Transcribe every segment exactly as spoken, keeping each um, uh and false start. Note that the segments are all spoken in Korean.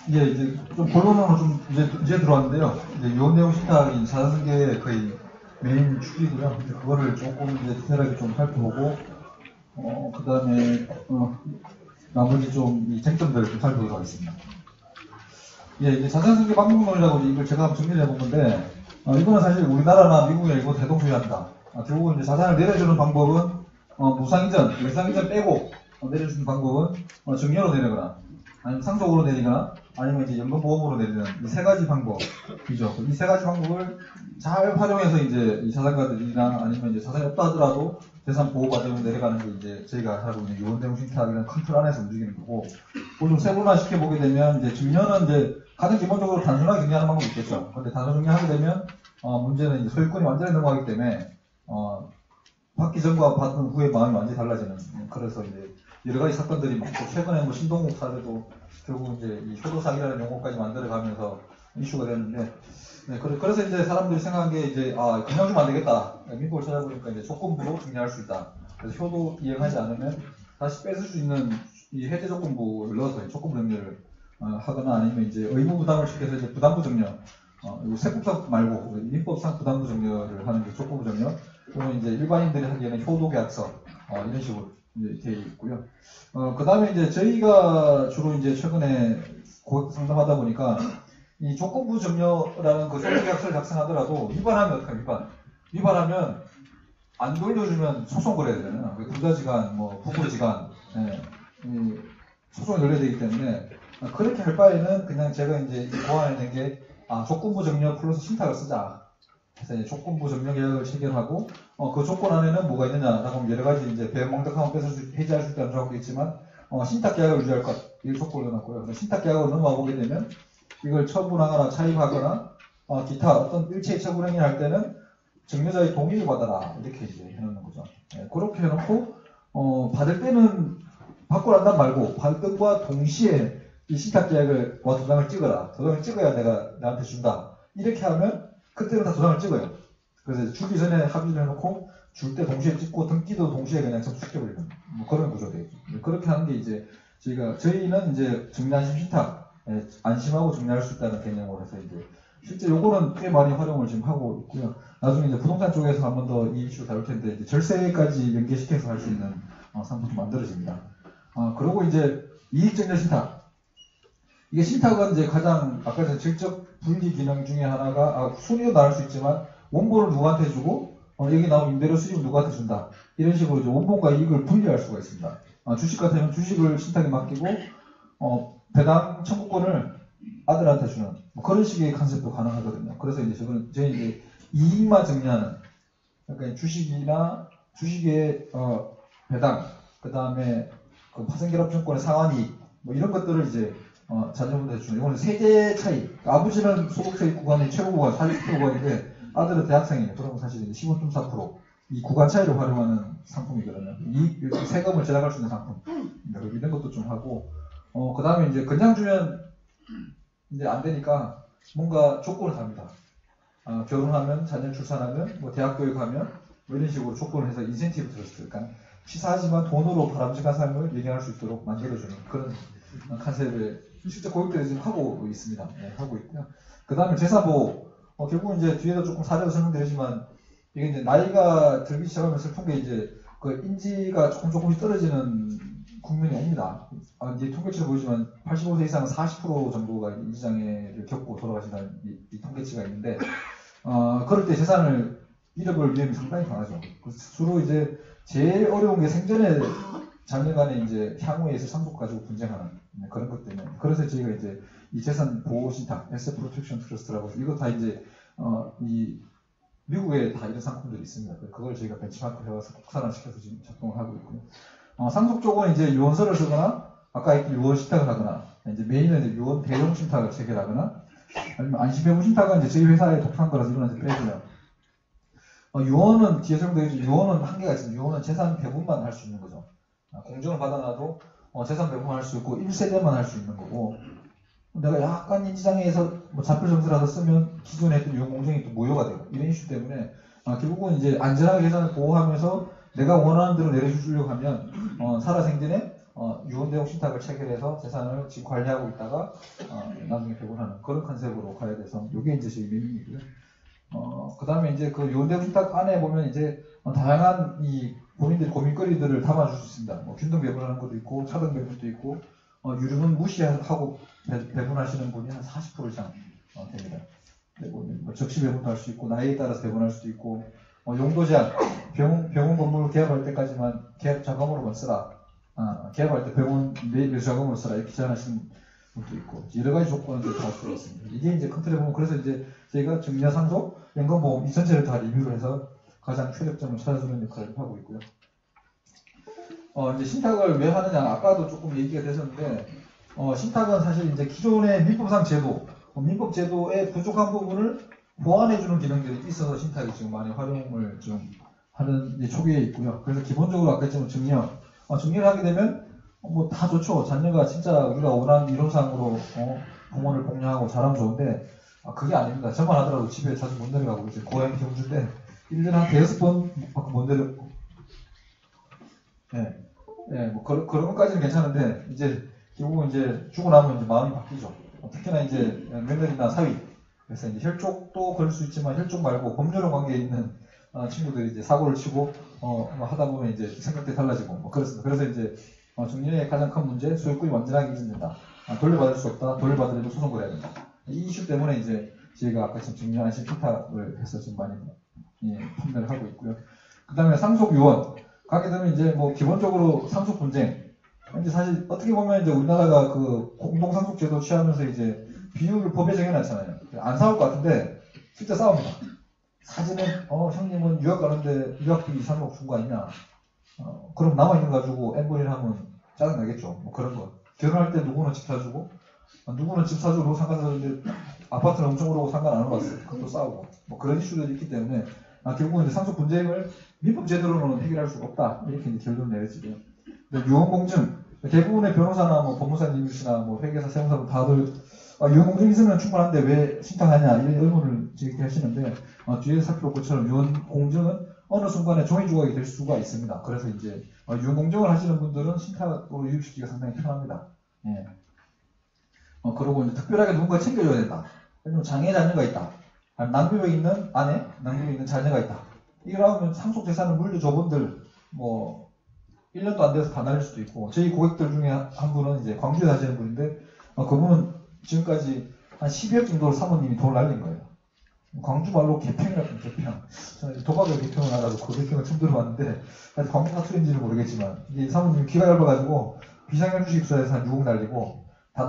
이게 이제 좀 본론으로 좀 이제, 이제 들어왔는데요. 이제 요원 내용 신탁이 자산승계의 거의 메인 축이고요. 이제 그거를 조금 이제 디테일하게 좀 살펴보고, 어, 그 다음에, 어, 나머지 좀 이 쟁점들을 좀 살펴보도록 하겠습니다. 예, 이제 자산승계 방법론이라고 이걸 제가 한번 정리를 해본 건데, 어, 이거는 사실 우리나라나 미국이나 이거 대동소이합니다. 아, 결국은 이제 자산을 내려주는 방법은, 어, 무상이전, 무상이전 빼고, 어, 내려주는 방법은, 어, 증여로 내리거나, 아니면 상속으로 내리거나, 아니면 이제 연금보험으로 내리는 이 세 가지 방법이죠. 이 세 가지 방법을 잘 활용해서 이제 이 자산가들이나 아니면 이제 자산이 없다 하더라도 재산 보호 과정으로 내려가는 게 이제 저희가 하고 있는 요원대응 신탁이라는 큰 틀 안에서 움직이는 거고, 그걸 좀 세분화 시켜보게 되면 이제 증여는 이제 가장 기본적으로 단순하게 정리하는 방법이 있겠죠. 근데 단순 정리하게 되면 어, 문제는 이제 소유권이 완전히 넘어가기 때문에 어, 받기 전과 받은 후의 마음이 완전히 달라지는. 그래서 이제 여러 가지 사건들이 많고, 최근에 뭐 신동욱 사례도 결국 이제 이 효도사기라는 용어까지 만들어가면서 이슈가 됐는데, 네, 그래서 이제 사람들이 생각한 게 이제 아 그냥 주면 안 되겠다. 민법을 찾아보니까 이제 조건부로 정리할 수 있다. 그래서 효도 이행하지 않으면 다시 뺏을 수 있는 이 해제 조건부를 넣어서 조건부 정리를 어, 하거나, 아니면 이제 의무 부담을 시켜서 이제 부담부 정려, 어, 세법상 말고 민법상 부담부 정려를 하는 게 조건부 정려, 또는 이제 일반인들이 하기에는 효도계약서, 어, 이런 식으로 이제 되어 있고요. 어, 그 다음에 이제 저희가 주로 이제 최근에 고객 상담하다 보니까 이 조건부 점유라는 그 소유계약서를 작성하더라도 위반하면 어떡해, 위반. 위반하면 안 돌려주면 소송 걸어야 되잖아요. 부자지간, 뭐, 부부지간, 예, 이 소송이 걸려야 되기 때문에 그렇게 할 바에는 그냥 제가 이제 고안해낸 게, 아, 조건부 점유 플러스 신탁을 쓰자. 그래서 이제 조건부 점유 계약을 체결하고, 어, 그 조건 안에는 뭐가 있느냐라고 하면 여러 가지 이제 배명망덕하면 뺏을 수, 해지할 수 있다는 조항도 있지만, 어, 신탁 계약을 유지할 것, 이 조건을 넣어놨고요. 신탁 계약으로 넘어가 보게 되면, 이걸 처분하거나 차입하거나, 어, 기타 어떤 일체의 처분 행위를 할 때는 증여자의 동의를 받아라. 이렇게 이제 해놓는 거죠. 네, 그렇게 해놓고, 어, 받을 때는 받고 난단 말고, 받을 때과 동시에 이 신탁 계약을, 와, 도장을 찍어라. 도장을 찍어야 내가 나한테 준다. 이렇게 하면, 그때는 다 도장을 찍어요. 그래서 주기 전에 합의를 해놓고, 줄 때 동시에 찍고, 등기도 동시에 그냥 접수시켜버리는, 뭐 그런 구조 되겠죠. 그렇게 하는 게 이제, 저희가, 저희는 이제 증여안심 신탁, 예, 안심하고 정리할 수 있다는 개념으로 해서 이제 실제 요거는 꽤 많이 활용을 지금 하고 있고요. 나중에 이제 부동산 쪽에서 한 번 더 이 이슈 다룰 텐데 이제 절세까지 연계시켜서 할 수 있는 어, 상품이 만들어집니다. 어, 그리고 이제 이익증여 신탁. 이게 신탁은 이제 가장 아까 전에 질적 분리 기능 중에 하나가 아, 순위로 나올 수 있지만 원본을 누구한테 주고 어, 여기 나온 임대료 수익을 누구한테 준다. 이런 식으로 이제 원본과 이익을 분리할 수가 있습니다. 어, 주식 같으면 주식을 신탁에 맡기고 어, 배당 청구권을 아들한테 주는 뭐 그런 식의 컨셉도 가능하거든요. 그래서 이제 저는 제 이제 이익만 정리하는, 그러니까 주식이나 주식의 어, 배당, 그 다음에 그 파생결합증권의 상환이익 뭐 이런 것들을 이제 어, 자녀분한테 주는. 이거는 세대 차이. 그러니까 아버지는 소득세입 구간이 최고 구간 사십 퍼센트 구간인데 아들은 대학생이에요. 그러면 사실 이제 십오 점 사 퍼센트 이 구간 차이를 활용하는 상품이거든요. 이 세금을 제작할 수 있는 상품. 이런 것도 좀 하고. 어, 그 다음에 이제 그냥 주면 이제 안 되니까 뭔가 조건을 답니다. 어, 결혼하면, 자녀 출산하면, 뭐 대학교에 가면, 뭐 이런 식으로 조건을 해서 인센티브 트러스트. 그러니까 치사하지만 돈으로 바람직한 삶을 얘기할 수 있도록 만들어주는 그런 컨셉을 실제 고객들이 지금 하고 있습니다. 네, 하고 있고요. 그 다음에 재산보호. 어, 결국은 이제 뒤에도 조금 사례로 설명드리지만, 이게 이제 나이가 들기 시작하면 슬픈 게 이제 그 인지가 조금 조금씩 떨어지는 국면이 옵니다. 아, 이제 통계치를 보이지만 팔십오 세 이상은 사십 퍼센트 정도가 인지장애를 겪고 돌아가신다는 이, 이 통계치가 있는데, 어, 그럴 때 재산을 잃어버릴 위험이 상당히 강하죠. 주로 이제 제일 어려운 게 생전에 자녀간에 이제 향후에 있을 상속 가지고 분쟁하는 그런 것 때문에. 그래서 저희가 이제 이 재산 보호 신탁, 에셋 프로텍션 트러스트라고 해서 이거 다 이제 어, 이 미국에 다 이런 상품들이 있습니다. 그걸 저희가 벤치마크 해와서 국산화시켜서 지금 작동을 하고 있고요. 어, 상속 쪽은 이제 유언서를 쓰거나, 아까 얘기한 유언 신탁을 하거나, 이제 메인은 이제 유언 대정 신탁을 체결하거나, 아니면 안심배분 신탁은 이제 저희 회사의 독특한 거라서 이거는 이제 빼고요. 어, 유언은 뒤에 설명드리죠. 유언은 한계가 있습니다. 유언은 재산 배분만 할 수 있는 거죠. 아, 공증을 받아놔도 어, 재산 배분할 수 있고 일 세대만 할 수 있는 거고, 내가 약간 인지장애에서 뭐 자필 점수라도 쓰면 기존에 했던 유언 공증이 또 무효가 되고 이런 이슈 때문에 아, 결국은 이제 안전하게 재산을 보호하면서 내가 원하는 대로 내려주려고 하면 어, 살아생전에 어, 유언 내용 신탁을 체결해서 재산을 지금 관리하고 있다가 어, 나중에 배분하는 그런 컨셉으로 가야 돼서 이게 이제 저희 메인이고요. 어, 그 다음에 이제 그 유언 내용 신탁 안에 보면 이제 어, 다양한 이 본인들 고민거리들을 담아줄 수 있습니다. 뭐 균등 배분하는 것도 있고 차등 배분도 있고 어, 유류분 무시하고 배, 배분하시는 분이 한 사십 퍼센트 이상 어, 됩니다. 그리고 뭐 적시 배분도 할 수 있고 나이에 따라서 배분할 수도 있고 어, 용도 제한 병원, 병원 건물 개업할 때까지만 계약 자금으로만 쓰라. 아, 개업할 때 병원 매입 자금으로 쓰라 이렇게 제한하시는 분도 있고 여러 가지 조건을 다 수가 있습니다. 이게 이제 큰 틀에 보면 그래서 이제 저희가 증여 상속 연금보험 이 전체를 다 리뷰를 해서 가장 최적점을 찾아주는 역할을 하고 있고요. 어, 이제 신탁을 왜 하느냐 아까도 조금 얘기가 되셨는데 어, 신탁은 사실 이제 기존의 민법상 제도 어, 민법 제도의 부족한 부분을 보완해주는 기능들이 있어서 신탁이 지금 많이 활용을 좀 하는 이제 초기에 있고요. 그래서 기본적으로 아까 했지만 증여 어, 증여를 하게 되면 어, 뭐 다 좋죠. 자녀가 진짜 우리가 원하는 이론상으로 어, 부모를 복양하고 잘하면 좋은데 아, 그게 아닙니다. 저만 하더라도 집에 자주 못 내려가고 이제 고양이 경주인데 일 년에 한 대여섯 번 밖에 못 내려가고 예, 예, 뭐 그런 그런 것까지는 괜찮은데 이제 결국은 이제 주고 나면 이제 마음이 바뀌죠. 어, 특히나 이제 며느리나 사위 그래서 이제 혈족도 그럴 수 있지만 혈족 말고 법률로 관계에 있는 어, 친구들이 이제 사고를 치고 어, 뭐 하다 보면 이제 생각들이 달라지고 뭐 그렇습니다. 그래서 이제 어, 증여의 가장 큰 문제 소유권이 완전하게 이전된다. 아, 돌려받을 수 없다. 돌려받으려면 소송을 해야 된다. 이 이슈 때문에 이제 저희가 아까 지금 증여 안심 신탁을 해서 지금 많이 예, 판매를 하고 있고요. 그 다음에 상속 유언 가게 되면 이제 뭐 기본적으로 상속 분쟁 이제 사실 어떻게 보면 이제 우리나라가 그 공동상속제도 취하면서 이제 비율을 법에 정해놨잖아요. 안 싸울 것 같은데 진짜 싸웁니다. 사진은 어 형님은 유학 가는데 유학비 삼억 준 거 아니냐? 어, 그럼 남아있는 거 가지고 엠버리를 하면 짜증나겠죠. 뭐 그런 거. 결혼할 때 누구는 집 사주고 어, 누구는 집 사주고 상가 사주는데 아파트는 엄청 오르고 상관 안 오고 왔어요. 그것도 싸우고 뭐 그런 이슈들이 있기 때문에 아, 결국은 이제 상속 분쟁을 민법 제도로는 해결할 수가 없다. 이렇게 이제 결론을 내렸지고요. 유언공증 대부분의 변호사나 뭐 법무사님이시나 뭐 회계사, 세무사분 다들 아, 유언공증 있으면 충분한데 왜 신탁하냐 이런 의문을 제기하시는데 어, 뒤에 살펴볼 것처럼 유언공증은 어느 순간에 종이 조각이 될 수가 있습니다. 그래서 이제 어, 유언공증을 하시는 분들은 신탁으로 유입시키기가 상당히 편합니다. 예. 어, 그리고 이제 특별하게 누군가 챙겨줘야 된다. 왜냐면 장애 자녀가 있다. 낭비에 있는 아내, 낭비에 있는 자녀가 있다. 이러면 상속 재산을 물려줘본들 뭐 일 년도 안 돼서 다 날릴 수도 있고 저희 고객들 중에 한 분은 이제 광주에 사시는 분인데 어, 그분은 지금까지 한 십이억 정도 사모님이 돈을 날린 거예요. 광주 말로 개평이라고 개평. 저는 도박을 개평을 나가서 그 개평을 처음 들어봤는데 아직 광주 사투리인지는 모르겠지만 이게 사모님이 귀가 얇아가지고 비상형 주식사에서 한 육억 날리고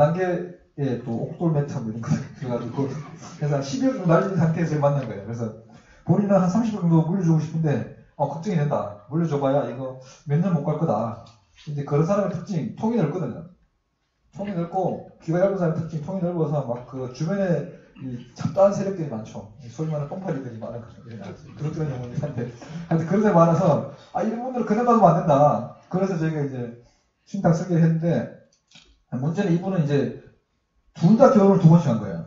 다단계에 또 옥돌 매트 뭐 이런 거 그래가지고 그래서 한 십이억 정도 날린 상태에서 만난 거예요. 그래서 본인은 한 삼십억 정도 물려주고 싶은데 어, 걱정이 된다. 물려줘봐야 이거 몇 년 못 갈 거다. 이제 그런 사람의 특징, 통이 넓거든요. 통이 넓고, 귀가 얇은 사람의 특징, 통이 넓어서 막 그 주변에 이 잡다한 세력들이 많죠. 소위 말하는 똥파리들이 많은 거죠. 그렇더란 영혼들한테. 하여튼 그런 데 많아서, 아, 이런 분들은 그냥 놔두면 안 된다. 그래서 저희가 이제 신탁 설계를 했는데, 문제는 이분은 이제 둘 다 결혼을 두 번씩 한 거예요.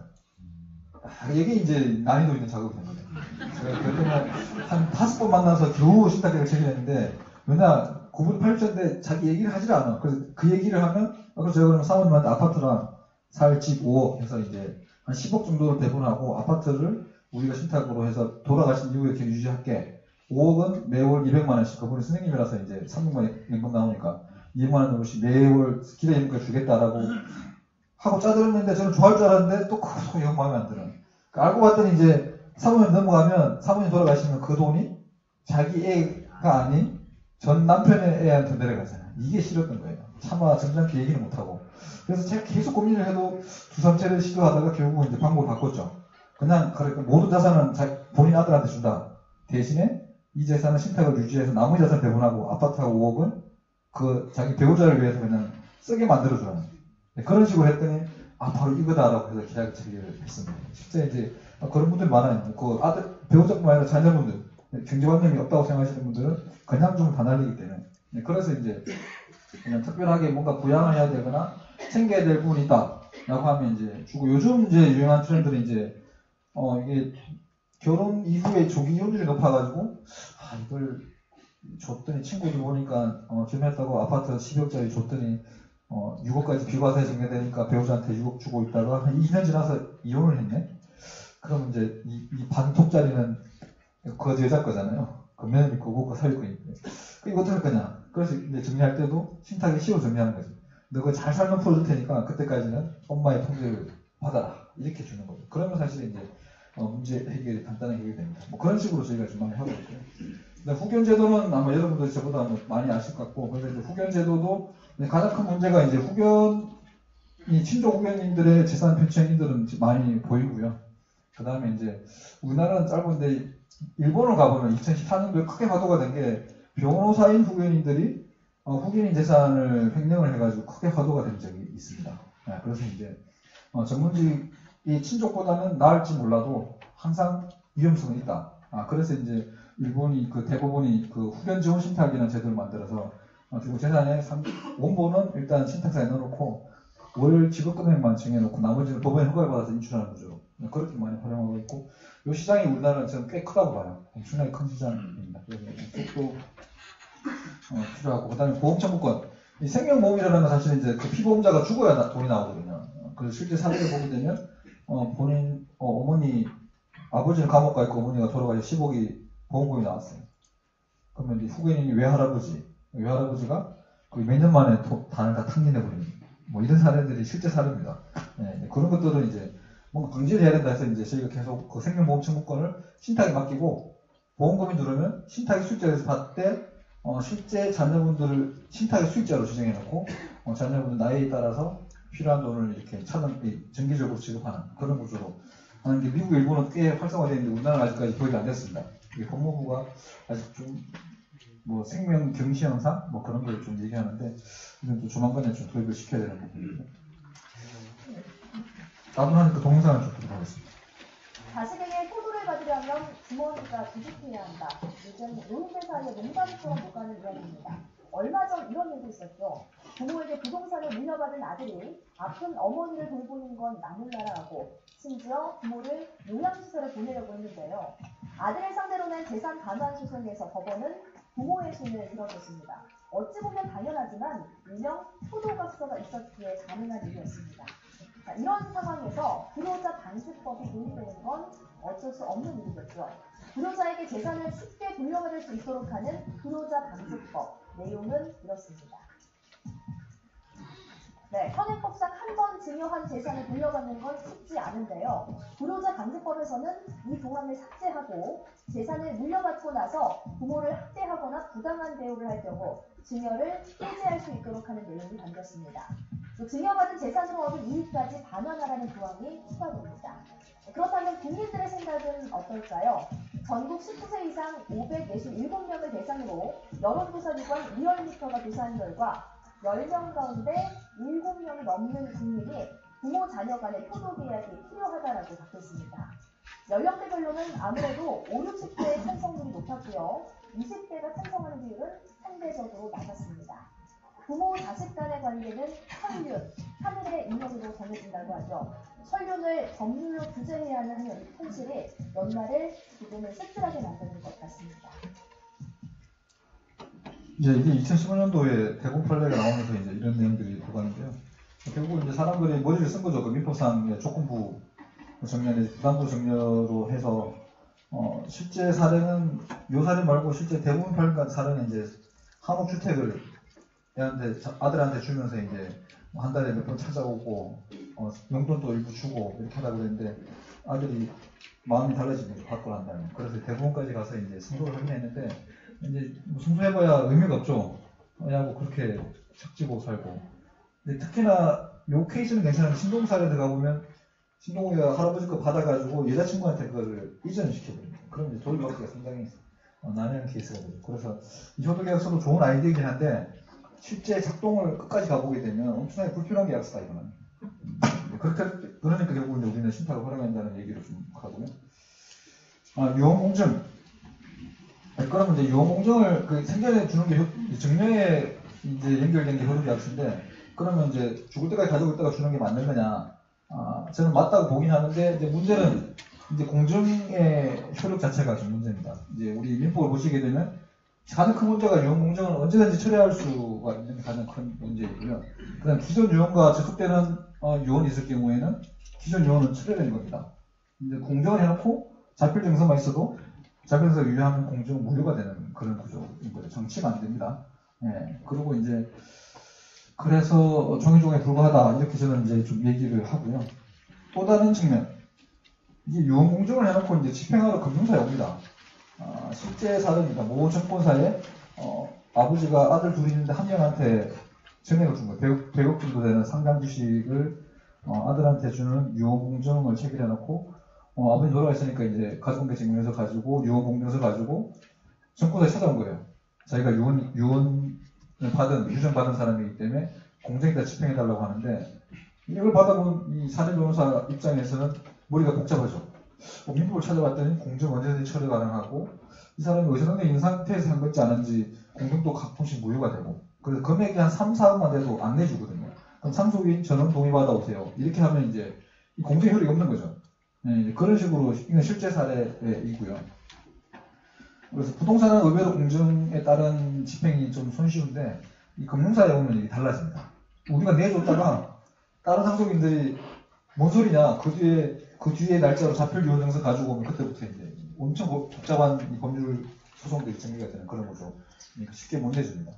아, 이게 이제 난이도 있는 작업인 거예요. 제가 그때는 한 다섯 번 만나서 겨우 신탁계획을 체결했는데 왜냐 구분이 팔 주인데 자기 얘기를 하질 않아. 그래서 그 얘기를 하면 그래서 제가 그러면 사모님한테 아파트랑 살 집 오억 해서 이제 한 십억 정도를 배분하고 아파트를 우리가 신탁으로 해서 돌아가신 이후에 이렇게 유지할게. 오억은 매월 이백만 원씩 그분이 선생님이라서 이제 삼백만 원 연금 나오니까 이백만 원 정도씩 매월 기대임금을 주겠다라고 하고 짜들었는데 저는 좋아할 줄 알았는데 또 그거 영 마음에 안 들어요. 그러니까 알고 봤더니 이제 사모님 넘어가면 사모님 돌아가시면 그 돈이 자기 애가 아닌 전 남편의 애한테 내려가잖아요. 이게 싫었던 거예요. 차마 점잖게 얘기는 못하고. 그래서 제가 계속 고민을 해도 주삼체를 시도하다가 결국은 이제 방법을 바꿨죠. 그냥 그러니까 모든 자산은 자, 본인 아들한테 준다. 대신에 이 재산은 신탁을 유지해서 나머지 자산 배분하고 아파트하고 오억은 그 자기 배우자를 위해서 그냥 쓰게 만들어주라는. 네, 그런 식으로 했더니 아 바로 이거다라고 해서 계약 체결을 했습니다. 실제 이제 그런 분들 많아요. 그 아들 배우자뿐만 아니라 자녀분들 경제관념이 없다고 생각하시는 분들은 그냥 주면 다 날리기 때문에 네, 그래서 이제 그냥 특별하게 뭔가 부양을 해야 되거나 챙겨야 될 부분이 있다라고 하면 이제 주고 요즘 이제 유행한 트렌드는 이제 어 이게 결혼 이후에 조기 이혼율이 높아가지고 아 이걸 줬더니 친구들 보니까 어, 결혼했다고 아파트 십억짜리 줬더니 어, 육억까지 비과세 증여되니까 배우자한테 육억 주고 있다가 한 이 년 지나서 이혼을 했네. 그럼 이제 이, 이 반톡짜리는 그 여자 거잖아요. 그 며느리 거고 그 사위꾼인데. 그 이거 어떻게 할 거냐. 그래서 이제 정리할 때도 신탁에 씌워 정리하는 거지. 너 그거 잘 살면 풀어줄 테니까 그때까지는 엄마의 통제를 받아라. 이렇게 주는 거죠. 그러면 사실 이제 어, 문제 해결이 간단하게 해결됩니다. 뭐 그런 식으로 저희가 좀 많이 하고 있고요. 근데 후견 제도는 아마 여러분들이 저보다 많이 아실 것 같고, 그런데 이제 후견 제도도 가장 큰 문제가 이제 후견이 친족 후견인들의 재산 편취행위들은 많이 보이고요. 그 다음에 이제 우리나라는 짧은데 일본을 가보면 이천십사 년도에 크게 화두가 된 게 변호사인 후견인들이 어, 후견인 재산을 횡령을 해가지고 크게 화두가 된 적이 있습니다. 네, 그래서 이제 어, 전문직이 친족보다는 나을지 몰라도 항상 위험성은 있다. 아, 그래서 이제 일본이 그 대법원이 그 후견 지원 신탁이라는 제도를 만들어서 어, 그리고 재산의 원본은 일단 신탁사에 넣어놓고 월 지급 금액만 정해놓고 나머지는 법원의 허가를 받아서 인출하는 거죠. 그렇게 많이 활용하고 있고, 이 시장이 우리나라는 저는 꽤 크다고 봐요. 엄청나게 큰 시장입니다. 그래서 이쪽도 어, 필요하고, 그 다음에 보험 청구권. 이 생명보험이라는 건 사실 이제 그 피보험자가 죽어야 나, 돈이 나오거든요. 그래서 실제 사례를 보게 되면 어, 본인 어, 어머니 아버지는 감옥 가 있고 어머니가 돌아가서 십억이 보험금이 나왔어요. 그러면 이제 후견인이 외할아버지, 외할아버지가 그 몇 년 만에 도, 단을 다 탕진해버리는, 뭐 이런 사례들이 실제 사례입니다. 네, 그런 것들은 이제 뭔가 방지를 해야 된다 해서 이제 저희가 계속 그 생명보험 청구권을 신탁에 맡기고, 보험금이 들어오면 신탁이 수익자에서 받을 때 어, 실제 자녀분들을 신탁의 수익자로 지정해놓고 어, 자녀분들 나이에 따라서 필요한 돈을 이렇게 차등, 정기적으로 지급하는 그런 구조로 하는 게 미국, 일본은 꽤 활성화되어 있는데 우리나라는 아직까지 도입이 안 됐습니다. 이게 법무부가 아직 좀 뭐 생명 경시 현상 뭐 그런 걸 좀 얘기하는데 이건 또 조만간에 좀 도입을 시켜야 되는 부분이고. 다음 하니까 동영상을 좀 보도록 하겠습니다. 자식에게 효도를 받으려면 부모니까 부직해야 한다. 요즘 노인들 사이에 농담처럼 오가는 이야기입니다. 얼마 전 이런 일도 있었죠. 부모에게 부동산을 물려받은 아들이 아픈 어머니를 돌보는 건 나몰라라 하고 심지어 부모를 요양시설에 보내려고 했는데요. 아들을 상대로 낸 재산 반환 소송에서 법원은 부모의 손을 들어줬습니다. 어찌 보면 당연하지만 일명 효도각서가 있었기에 가능한 일이었습니다. 자, 이런 상황에서 불효자 방지법이 도입되는 건 어쩔 수 없는 일이겠죠. 불효자에게 재산을 쉽게 돌려받을 수 있도록 하는 불효자 방지법 내용은 이렇습니다. 네, 현행법상 한 번 증여한 재산을 돌려받는 건 쉽지 않은데요. 불효자 방지법에서는 이 조항을 삭제하고 재산을 물려받고 나서 부모를 학대하거나 부당한 대우를 할 경우 증여를 해지할 수 있도록 하는 내용이 담겼습니다. 또 증여받은 재산으로 얻은 이익까지 반환하라는 조항이 추가됩니다. 그렇다면 국민들의 생각은 어떨까요? 전국 십구 세 이상 오백육십칠 명을 대상으로 여론조사기관 리얼미터가 조사한 결과 십 명 가운데 일곱 명이 넘는 국민이 부모 자녀 간의 효도 계약이 필요하다라고 답했습니다. 연령대별로는 아무래도 오십, 육십 대의 찬성률이 높았고요. 이십 대가 찬성하는 비율은 상대적으로 낮았습니다. 부모 자식 간의 관계는 혈륜, 하늘의 인연으로 정해진다고 하죠. 혈륜을 법률로 규제해야 하는 현실이 연말을 기분을 씁쓸하게 만드는 것 같습니다. 이제 이게 이천십오 년도에 대법 판례가 나오면서 이제 이런 내용들이 들어가는데요. 결국 이제 사람들이 머리를 쓴 거죠. 그 민법상의 조건부 정렬에 부담부 정렬로 해서 어, 실제 사례는 요 사례 말고 실제 대부분 판례 사례는 이제 한옥 주택을 애한테 아들한테 주면서 이제 한 달에 몇 번 찾아오고 어, 용돈도 일부 주고 이렇게 하다 그랬는데 아들이 마음이 달라지는 거죠. 받고 난다면. 그래서 대법원까지 가서 이제 승소를 하긴 했는데 이제 뭐 승소해봐야 의미가 없죠. 애하고 그렇게 척지고 살고. 근데 특히나 요 케이스는 괜찮은데 신동 사례 들어가 보면 신동이가 할아버지 거 받아가지고 여자친구한테 그거를 이전을 시켜버립니다. 그럼 이제 돌려받기가 상당히 어, 난해한 케이스가 되죠. 그래서 이 효도계약서도 좋은 아이디어이긴 한데 실제 작동을 끝까지 가보게 되면 엄청나게 불필요한 계약서다 이거는. 그렇게 그러니까 결국 이제 우리는 신탁을 활용한다는 얘기를 좀 하고요. 아, 유언공증. 그러면 이제 유언공증을 그 생전에 주는 게 증여에 이제 연결된 게 효도계약서인데 그러면 이제 죽을 때까지 가지고 있다가 주는 게 맞는 거냐? 아, 저는 맞다고 보긴 하는데 이제 문제는 이제 공증의 효력 자체가 좀 문제입니다. 이제 우리 민법을 보시게 되면 가장 큰 문제가 유언 공정을 언제든지 처리할 수가 있는 게 가장 큰 문제이고요. 그다음 기존 유언과 접속되는 어, 유언이 있을 경우에는 기존 유언은 처리되는 겁니다. 이제 공정을 해놓고 자필 증서만 있어도 자필 증서 유효하면 공정은 무효가 되는 그런 구조인 거죠. 정치가 안 됩니다. 예. 그리고 이제 그래서 종이종에 불과하다 이렇게 저는 이제 좀 얘기를 하고요. 또 다른 측면, 이게 유언 공정을 해놓고 이제 집행하러 금융사에 옵니다. 아, 실제 사례입니다. 모 증권사에 어, 아버지가 아들 둘이 있는데 한 명한테 증액을 준 거예요. 백억, 백억 정도 되는 상당 주식을 어, 아들한테 주는 유언 공정을 체결해 놓고 어, 아버지 돌아가셨으니까 이제 가족관계 증명서 가지고 유언 공정서 가지고 증권사에 찾아온 거예요. 자기가 유언, 유언을 받은, 유전받은 사람이기 때문에 공정에다 집행해달라고 하는데 이걸 받아본 이 사내 변호사 입장에서는 머리가 복잡하죠. 어, 민법을 찾아봤더니 공정 언제든지 처리 가능하고 이 사람이 의사당에 있는 상태에서 한 것지 않은지 공정도 가끔씩 무효가 되고 그래서 금액이 한 삼, 사억만 돼도 안 내주거든요. 그럼 상속인 전원 동의받아 오세요. 이렇게 하면 이제 이 공정 효력이 없는 거죠. 네, 그런 식으로 이건 실제 사례이고요. 그래서 부동산은 의외로 공정에 따른 집행이 좀 손쉬운데 이 금융사에 오면 이게 달라집니다. 우리가 내줬다가 다른 상속인들이 뭔 소리냐 그 뒤에 그 뒤에 날짜로 자필 유언 증서 가지고 오면 그때부터 이제 엄청 복잡한 이 법률 소송들이 전개가 되는 그런 거죠. 쉽게 못 내줍니다.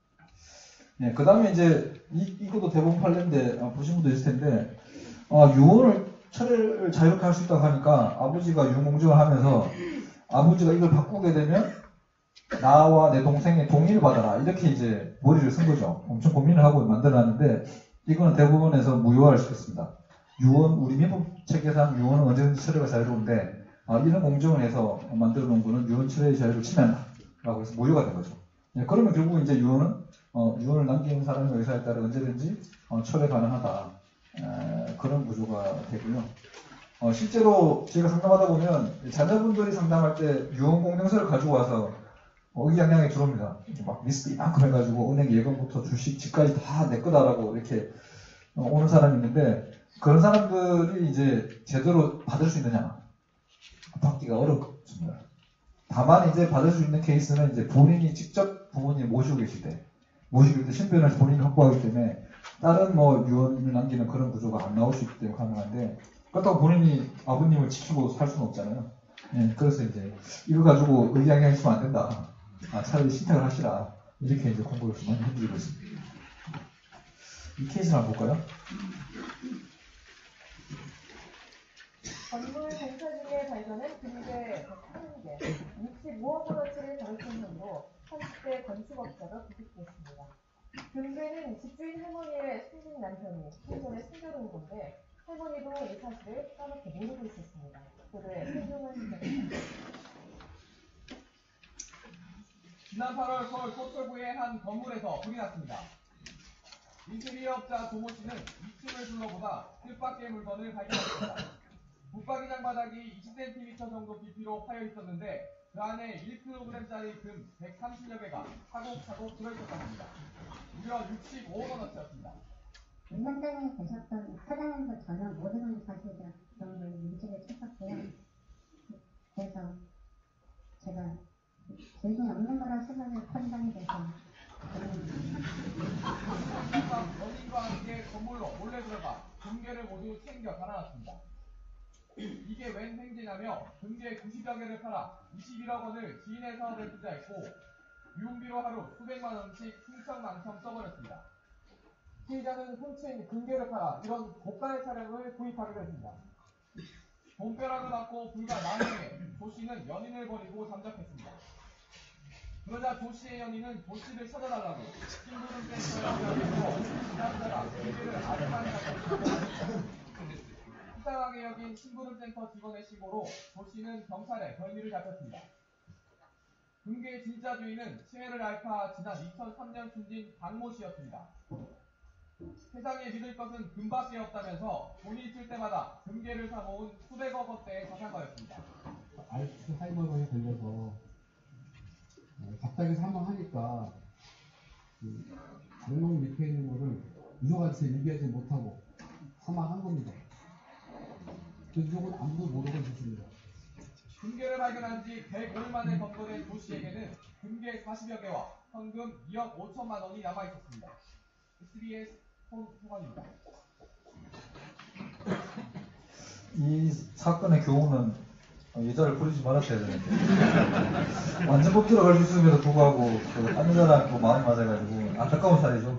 네, 그 다음에 이제 이, 이것도 대법원 판례인데 아, 보신 분도 있을 텐데 아, 유언을 처리를 자유롭게 할 수 있다고 하니까 아버지가 유언 공정을 하면서 아버지가 이걸 바꾸게 되면 나와 내 동생의 동의를 받아라 이렇게 이제 머리를 쓴 거죠. 엄청 고민을 하고 만들어놨는데 이거는 대법원에서 무효화를 시켰습니다. 유언, 우리 민법 체계상 유언은 언제든지 처리가 자유로운데 아, 이런 공정을 해서 만들어 놓은 거는 유언 처리의 자유를 침해한다 라고 해서 무효가 된 거죠. 네, 그러면 결국 이제 유언은 어, 유언을 남기는 사람의 의사에 따라 언제든지 어, 처리 가능하다 에, 그런 구조가 되고요. 어, 실제로 제가 상담하다 보면 자녀분들이 상담할 때 유언 공정서를 가지고 와서 어, 의기양양에 들어옵니다. 막 리스크 이만큼 해가지고 은행 예금부터 주식, 집까지 다 내 거다라고 이렇게 어, 오는 사람이 있는데 그런 사람들이 이제 제대로 받을 수 있느냐 받기가 어렵습니다. 다만 이제 받을 수 있는 케이스는 이제 본인이 직접 부모님 모시고 계실 때 모시고 계실 때 신변을 본인이 확보하기 때문에 다른 뭐 유언을 남기는 그런 구조가 안 나올 수 있기 때문에 가능한데 그렇다고 본인이 아버님을 지키고 살 수는 없잖아요. 예, 그래서 이제 이거 가지고 의기양양 있으면 안 된다. 아, 차라리 신탁을 하시라. 이렇게 이제 공부를 좀 많이 해드리고 있습니다. 이 케이스를 한번 볼까요? 건물 공사 중에 발견한 금괴 백한 개, 육십오억 원어치를 다루던 혐의로 삼십 대 건축업자가 구속됐습니다. 금괴는 집주인 할머니의 숨진 남편이 생전에 숨겨둔 건데 할머니도 이 사실을 까맣게 모르고 있었습니다. 그들의 생존을 시작합니다. 지난 팔월 서울 서초구의 한 건물에서 불이 났습니다. 인테리어업자 조모 씨는 이 층을 둘러보다 뜻밖의 물건을 발견했습니다. 붙박이장 바닥이 이십 센티미터 정도 깊이로 파여 있었는데 그 안에 일 킬로그램짜리 금 백삼십여 개가 차곡차곡 들어있었다고 합니다. 무려 육십오억 원어치였습니다. 현장에 계셨던 사장님도 전혀 모르는 사실이라 그런 걸 인식을 했었고요. 그래서 제가 죄인이 없는 거라 생각을 판단이 돼서 연인과 함께 건물로 몰래 들어가 금괴를 모두 챙겨 달아났습니다. 이게 웬 행진하며 금괴 구십여 개를 팔아 이십일억 원을 지인의 사업에 투자했고 유흥비로 하루 수백만 원씩 흥청망청 써버렸습니다. 피의자는 훔친 금괴를 팔아 이런 고가의 차량을 구입하기로 했습니다. 돈벼락을 맞고 불과 만행에 조 씨는 연인을 버리고 잠적했습니다. 그러자 조 씨의 연인은 조 씨를 찾아달라고 신부름센터에 연락해서 남자가 금괴를 아주만에 갖다 수상하게 여긴 신부름센터 직원의 신고로 조 씨는 경찰에 혐의를 잡혔습니다. 금괴의 진짜 주인은 치매를 앓다 지난 이천삼 년 숨진 박모 씨였습니다. 세상에 믿을 것은 금밖에 없다면서 돈이 있을 때마다 금괴를 사모은 수백억 원대의 자산가였습니다. 알츠하이머에 걸려서 갑자기 사망하니까 장롱 밑에 있는 거를 유서같이 얘기하지 못하고 사망한 겁니다. 그 유족은 아무도 모르고 있었습니다. 금괴를 발견한 지 백오 일 만에 검거된 조 씨에게는 금괴 사십여 개와 현금 이억 오천만 원이 남아 있었습니다. 에스비에스 손호관입니다. 이 사건의 교훈은 여자를 부르지 말았어야 되는데 완전 못 들어갈 수 있음에도 불구하고 딴 여자랑 또 마음이 맞아가지고 안타까운 사례죠.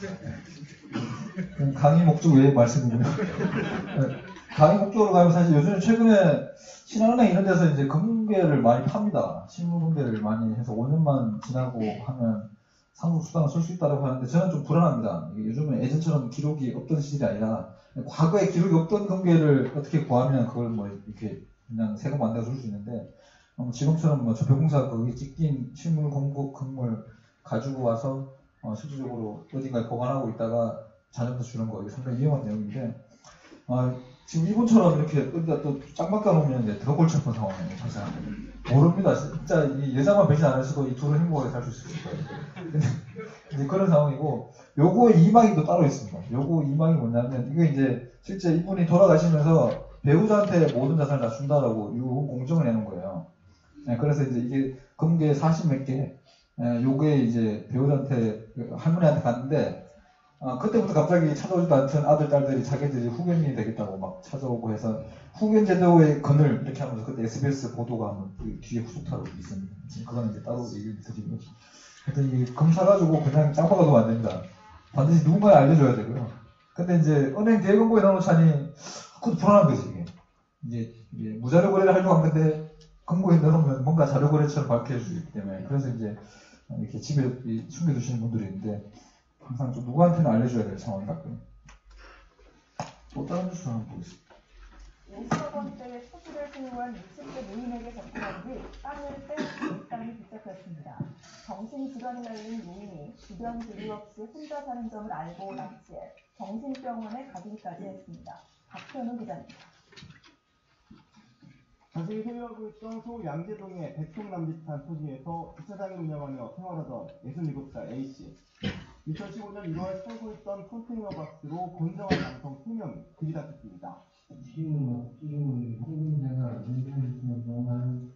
강의 목적 외의 말씀이군요. 강의 목적으로 가면 사실 요즘 최근에 신한은행 이런 데서 이제 금괴를 많이 팝니다. 실물 금괴를 많이 해서 오 년만 지나고 하면 상속 수당을 쓸 수 있다고 하는데 저는 좀 불안합니다. 이게 요즘은 예전처럼 기록이 없던 시절이 아니라 과거에 기록이 없던 금괴를 어떻게 구하면 그걸 뭐 이렇게 그냥 세금 안 내고 줄 수 있는데 어, 지금처럼 뭐 저변공사 거기 찍힌 실물 공급 금물 가지고 와서 어, 실질적으로 어딘가에 보관하고 있다가 자녀한테 주는 거 이게 상당히 위험한 내용인데 어, 지금 이분처럼 이렇게 어디다 또 짝 박아놓으면 이제 더 골치 아픈 상황이에요. 자세히 모릅니다. 진짜 이 여자만 배신 안 했어도 이 둘은 행복하게 살 수 있을 거예요. 근데 이제 그런 상황이고 요거의 이망이 또 따로 있습니다. 요거 이망이 뭐냐면 이게 이제 실제 이분이 돌아가시면서 배우자한테 모든 자산을 다 준다라고 요 공정을 내놓은 거예요. 네, 그래서 이제 이게 금괴 사십 몇 개, 예, 요게 이제 배우자한테 할머니한테 갔는데 아, 그때부터 갑자기 찾아오지도 않던 아들, 딸들이 자기들이 후견인이 되겠다고 막 찾아오고 해서 후견 제도의 건을 이렇게 하면서 그때 에스비에스 보도가 한번 뒤에 후속타로 있습니다. 그건 이제 따로 얘기를 드리고. 하여튼 이 금 사가지고 그냥 짱 박아두면 안 됩니다. 반드시 누군가에 알려줘야 되고요. 근데 이제 은행 대금고에 넣어놓자니 그것도 불안한 거지, 이게. 이제, 이제 무자료 거래를 하려고 한 건데 금고에 넣어놓으면 뭔가 자료 거래처럼 밝혀질 수 있기 때문에 그래서 이제 이렇게 집에 숨겨두시는 분들이 있는데 항상 좀 누구한테는 알려줘야 될 상황이 같고요. 또 다른 뉴스 한번 보겠습니다. 오십억 원대의 토지를 소유한 육십 대 노인에게 접근한 뒤 땅을 뺀 일당이 붙잡혔습니다. 정신질환을 앓는 노인이 주변 교류 없이 혼자 사는 점을 알고 납치해 정신병원에 가기까지 했습니다. 박현우 기자입니다. 자신이 소유하고 있던 서울 양재동의 백통남 비슷한 토지에서 주차장을 운영하며 생활하던 예순일곱 살 A씨. 이천십오 년 일월 살고 있던 컨테이너 박스로 건장한 남성 세 명이 들이닥쳤습니다. 지금 지금 홍준자가 운전하는 동안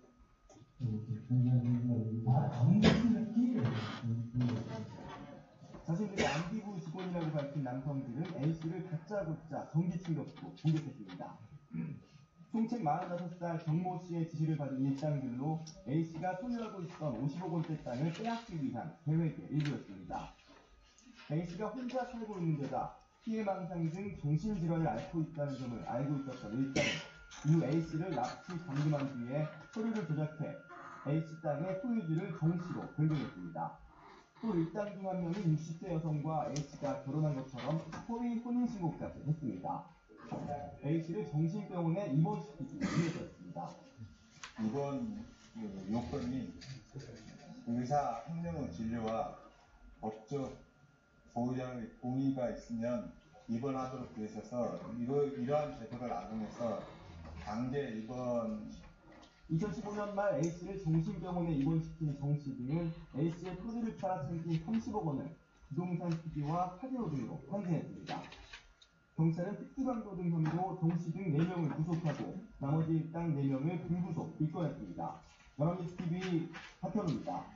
자신들이 안기부 직원이라고 밝힌 남성들은 A씨를 다짜고짜 전기 충격으로 공격했습니다. 총책 마흔다섯 살 정모 씨의 지시를 받은 일당들로 A씨가 소유하고 있던 오십억 원대 땅을 빼앗기 위한 계획의 일부였습니다. A씨가 혼자 살고 있는 데다 피해망상 등 정신질환을 앓고 있다는 점을 알고 있었던 일당은 이후 A씨를 납치 감금한 뒤에 서류를 조작해 A씨 땅의 소유지를 정씨로 변경했습니다. 또 일당 중 한 명은 육십 대 여성과 A씨가 결혼한 것처럼 허위 혼인신고까지 했습니다. A씨를 정신병원에 입원시키기 위해서였습니다. 이번 그 요건이 의사 한 명의 진료와 법적 보호자의 동의가 있으면 입원하도록 되어 있어서 이거, 이러한 제도를 악용해서 강제 입원. 이천십오 년 말 A씨를 정신병원에 입원시킨 정씨 등은 A씨의 토지를 팔아 챙긴 삼십억 원을 부동산 투기와 카지노 등으로 환승했습니다. 경찰은 특수강도 등 혐의로 정씨 등 네 명을 구속하고 나머지 일당 네 명을 불구속 입건했습니다. 연합뉴스티비 박현우입니다.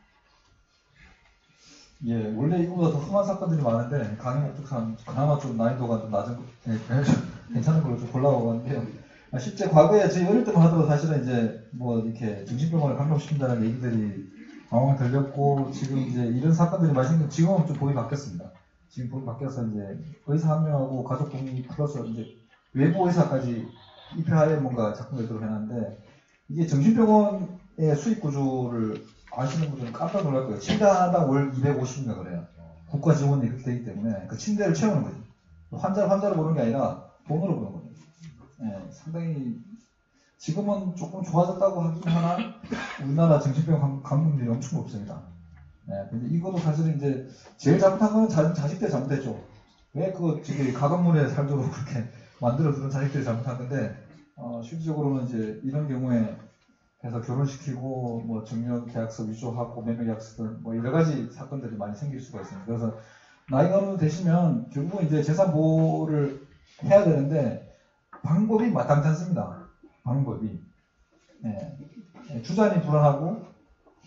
예, 원래 이거보다 더 험한 사건들이 많은데 강의 목적상 그나마 좀 난이도가 좀 낮은, 예, 괜찮은 걸로 좀 골라먹었는데요. 실제 과거에 저희 어릴 때만 하더라도 사실은 이제 뭐 이렇게 정신병원을 감금시킨다는 얘기들이 왕왕 들렸고 지금 이제 이런 사건들이 많이 생긴 지금은 좀 보기 바뀌었습니다. 지금 보기 바뀌어서 이제 의사 한 명하고 가족 동의 플러스 이제 외부 의사까지 입회하에 뭔가 작품을 들어 해놨는데 이게 정신병원의 수익 구조를 아시는 분들은 깜짝 놀랄 거예요. 침대 하나당 월 이백오십인가 그래요. 국가 지원이 그렇게 되기 때문에 그 침대를 채우는 거지. 환자를 환자로 보는 게 아니라 돈으로 보는 거죠. 예, 상당히 지금은 조금 좋아졌다고 하긴 하나 우리나라 정신병원 감금률이 엄청 높습니다. 예, 근데 이것도 사실은 이제 제일 잘못한 거는 자, 자식들이 잘못했죠. 왜 그거 지금 가건물에 살도록 그렇게 만들어두는 자식들이 잘못한 건데 어, 실질적으로는 이제 이런 경우에 해서 결혼시키고 뭐 증여계약서 위조하고 매매계약서 뭐 여러 가지 사건들이 많이 생길 수가 있습니다. 그래서 나이가 어느 정도 되시면 결국은 이제 재산 보호를 해야 되는데 방법이 마땅치 않습니다. 방법이 예. 주잔이 불안하고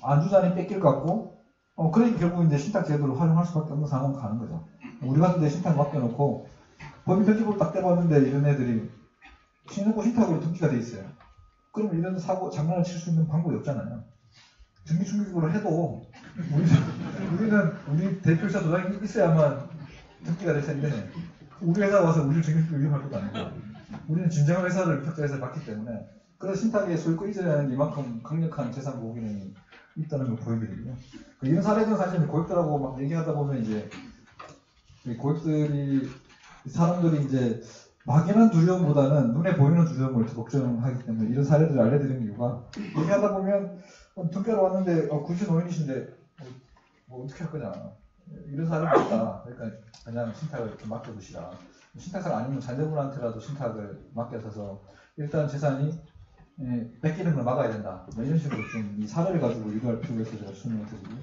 안주자니 뺏길 것 같고, 어, 그러니까 결국 이제 신탁 제도를 활용할 수밖에 없는 상황으로 가는 거죠. 우리 같은 데 신탁 맡겨놓고, 법인 등기부를 딱 떼봤는데 이런 애들이 신고 신탁으로 등기가 돼 있어요. 그럼 이런 사고, 장난을 칠 수 있는 방법이 없잖아요. 등기 충격으로 해도, 우리, 우리는, 우리 대표이사 도장이 있어야만 등기가 될 텐데, 우리 회사 와서 우리 등기를 위임할 것도 아니고, 우리는 진정한 회사를 위탁자 회사를 받기 때문에, 그래서 신탁의 소유권 이전에는 이만큼 강력한 재산 보호 기능이 있다는 걸 보여드리고요. 이런 사례들은 사실 고객들하고 막 얘기하다 보면 이제, 고객들이, 사람들이 이제, 막연한 두려움보다는 눈에 보이는 두려움을 더 걱정하기 때문에 이런 사례들을 알려드리는 이유가, 얘기하다 보면, 어, 등기하러 왔는데, 어, 군시 노인이신데, 어, 뭐 어떻게 할 거냐. 이런 사람이 있다. 그러니까 그냥 신탁을 좀 맡겨두시라. 신탁사가 아니면 자녀분한테라도 신탁을 맡겨서 일단 재산이 예, 뺏기는 걸 막아야 된다. 뭐 이런 식으로 좀 이 사례를 가지고 유도할 필요가 있어서 제가 설명을 드리고요.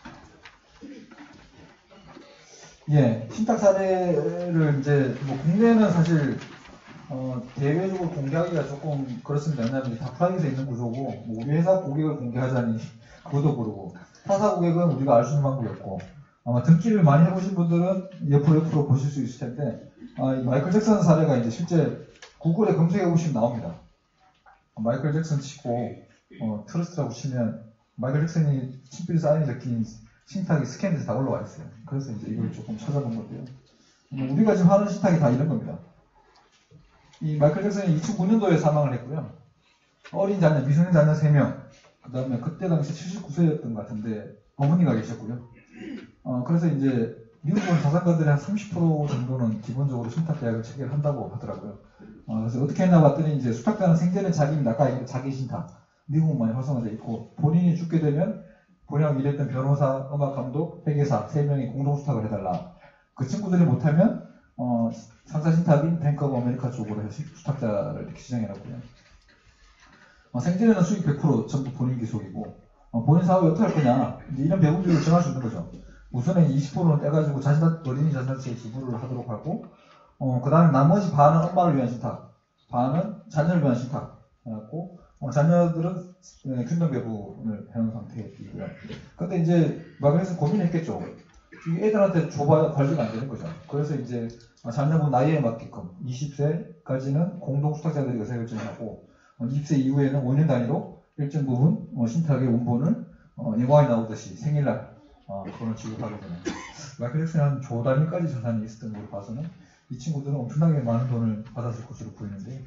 예, 신탁 사례를 이제 뭐 국내는 사실 어, 대외적으로 공개하기가 조금 그렇습니다. 왜냐하면 다 프라이빗에 있는 구조고, 뭐 우리 회사 고객을 공개하자니 그것도 모르고, 타사 고객은 우리가 알 수 있는 방법이 없고, 아마 등기를 많이 해보신 분들은 옆으로 옆으로 보실 수 있을 텐데, 아, 이 마이클 잭슨 사례가 이제 실제 구글에 검색해 보시면 나옵니다. 마이클 잭슨 치고 어, 트러스트라고 치면 마이클 잭슨이 친필 사인이 적힌 신탁이 스캔돼서 다 올라와 있어요. 그래서 이제 이걸 조금 찾아본 건데요. 우리가 지금 하는 신탁이 다 이런 겁니다. 이 마이클 잭슨이 이천구 년도에 사망을 했고요. 어린 자녀, 미성년 자녀 세 명, 그 다음에 그때 당시 칠십구 세였던 것 같은데 어머니가 계셨고요. 어, 그래서 이제 미국은 자산가들의 한 삼십 퍼센트 정도는 기본적으로 신탁 계약을 체결한다고 하더라고요. 어, 그래서 어떻게 했나 봤더니 이제 수탁자는 생전에 자기입니다. 아까 얘기한 자기 신탁. 미국은 많이 활성화되어 있고, 본인이 죽게 되면 본인하고 일했던 변호사, 음악 감독, 회계사 세 명이 공동 수탁을 해달라. 그 친구들이 못하면 어, 상사 신탁인 뱅크 오브 아메리카 쪽으로 해서 수탁자를 이렇게 지정해놨고요. 어, 생전에는 수익 백 퍼센트 전부 본인 기속이고, 어, 본인 사업이 어떻게 할 거냐, 이런 배분비를 정할 수 있는 거죠. 우선은 이십 퍼센트는 떼가지고 자신, 어린이 자산세에 기부를 하도록 하고, 어, 그 다음에 나머지 반은 엄마를 위한 신탁, 반은 자녀를 위한 신탁 해갖고, 어, 자녀들은 네, 균등 배분을 해놓은 상태이고요. 근데 이제 마그넷은 고민했겠죠. 이게 애들한테 줘봐야 관리가 안 되는 거죠. 그래서 이제 자녀분 나이에 맞게끔 이십 세까지는 공동 수탁자들이 의사결정하고, 어, 이십 세 이후에는 오 년 단위로 일정 부분 어, 신탁의 원본을 어, 영화에 나오듯이 생일날 어, 그걸 지급하게 되는. 마이클 잭슨이 한 조 단위까지 자산이 있었던 걸로 봐서는 이 친구들은 엄청나게 많은 돈을 받았을 것으로 보이는데,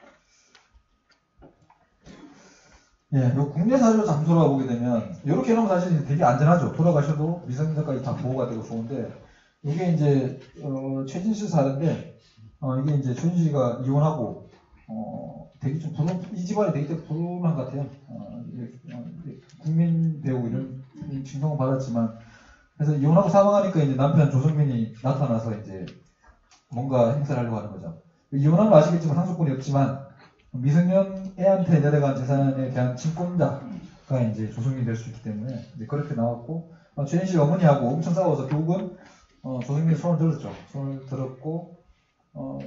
예, 요 국내 사료 장소라 보게 되면 이렇게 해놓으면 사실 되게 안전하죠. 돌아가셔도 미성년자까지 다 보호가 되고 좋은데, 이게 이제 어, 최진실 사례인데, 어, 이게 이제 최진실 씨가 이혼하고 어, 되게 좀 불운, 이 집안이 되게 좀 불운한 것 같아요. 어, 어, 국민 배우 이런 칭송을 받았지만, 그래서 이혼하고 사망하니까 이제 남편 조성민이 나타나서 이제 뭔가 행사를 하려고 하는 거죠. 이혼하면 아시겠지만 상속권이 없지만 미성년 애한테 내려간 재산에 대한 친권자가 이제 조성이 될 수 있기 때문에 이제 그렇게 나왔고, 어, 최진 씨 어머니하고 엄청 싸워서 결국은 어, 조성민이 손을 들었죠. 손을 들었고, 어,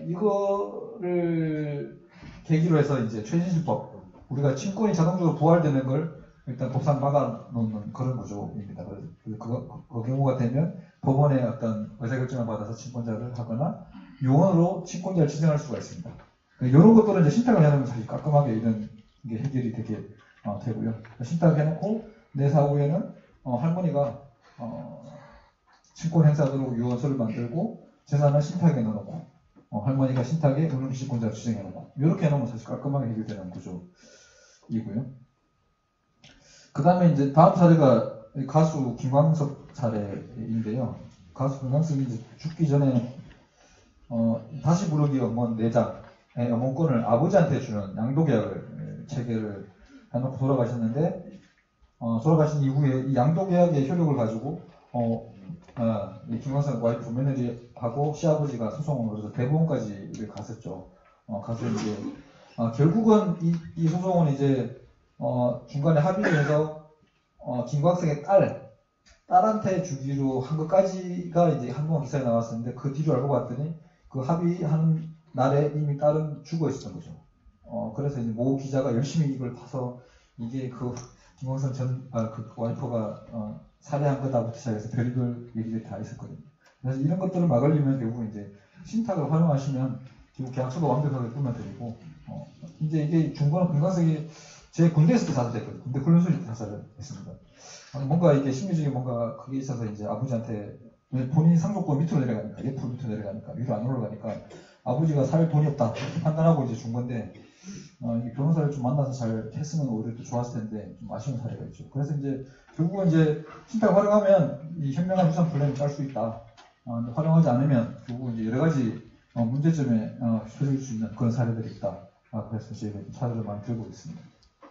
이거를 계기로 해서 이제 최진실법, 우리가 친권이 자동적으로 부활되는 걸 일단 법상 막아놓는 그런 구조입니다. 그래서 그, 그, 그 경우가 되면 법원의 어떤 의사결정을 받아서 친권자를 하거나 요원으로 친권자를 지정할 수가 있습니다. 이런 것들은 이제 신탁을 해놓으면 사실 깔끔하게 이런 게 해결이 되게 어, 되고요. 신탁을 해놓고 내 사후에는 어, 할머니가 어, 친권 행사도록 요원서를 만들고 재산은 신탁에 넣어놓고 어, 할머니가 신탁에 운용주식권자를 지정해놓고 이렇게 해놓으면 사실 깔끔하게 해결되는 구조이고요. 그 다음에 이제 다음 사례가 가수 김광석 사례인데요. 가수 김광석이 이제 죽기 전에 어, 다시 부르기 음원 네 장의 음원권을 아버지한테 주는 양도계약을 체결을 해놓고 돌아가셨는데, 어, 돌아가신 이후에 이 양도계약의 효력을 가지고 어, 어, 이 김광석 와이프 며느리하고 시아버지가 소송을 걸어서 대법원까지 갔었죠. 어, 가서 이제 어, 결국은 이, 이 소송은 이제 어, 중간에 합의를 해서, 어, 김광석의 딸, 딸한테 주기로 한 것까지가 이제 한동안 기사에 나왔었는데, 그 뒤로 알고 봤더니, 그 합의한 날에 이미 딸은 죽어 있었던 거죠. 어, 그래서 이제 모 기자가 열심히 이걸 파서, 이게 그 김광선 전, 아, 그 와이퍼가, 어, 살해한 거다부터 시작해서 별의별 얘기들이 다 있었거든요. 그래서 이런 것들을 막으려면 결국 이제 신탁을 활용하시면 결국 계약서도 완벽하게 꾸며드리고, 어, 이제 이게 중고는 김광석이 제 군대에서도 자살했거든요. 군대 훈련소에서 자살을 했습니다. 어, 뭔가 이게 심리적인 뭔가 그게 있어서 이제 아버지한테 본인 상속권 밑으로 내려가니까, 옆으로 밑으로 내려가니까, 위로 안 올라가니까 아버지가 살 돈이 없다 판단하고 이제 준 건데, 어, 이 변호사를 좀 만나서 잘 했으면 오히려 또 좋았을 텐데 좀 아쉬운 사례가 있죠. 그래서 이제 결국은 이제 신탁 활용하면 이 현명한 유산 플랜을 짤 수 있다. 어, 활용하지 않으면 결국은 이제 여러 가지 어, 문제점에 어, 휘둘릴 수 있는 그런 사례들이 있다. 아, 그래서 저희가 사례를 많이 들고 있습니다.